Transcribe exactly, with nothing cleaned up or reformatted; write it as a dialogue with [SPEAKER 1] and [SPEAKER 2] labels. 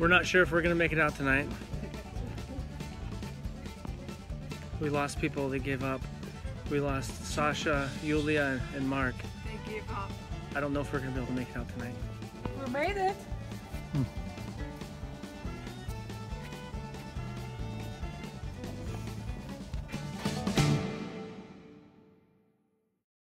[SPEAKER 1] not sure if we're gonna make it out tonight. We lost people, they gave up. We lost Sasha, Yulia, and Mark.
[SPEAKER 2] They gave up.
[SPEAKER 1] I don't know if we're gonna be able to make it out tonight.
[SPEAKER 2] We made it.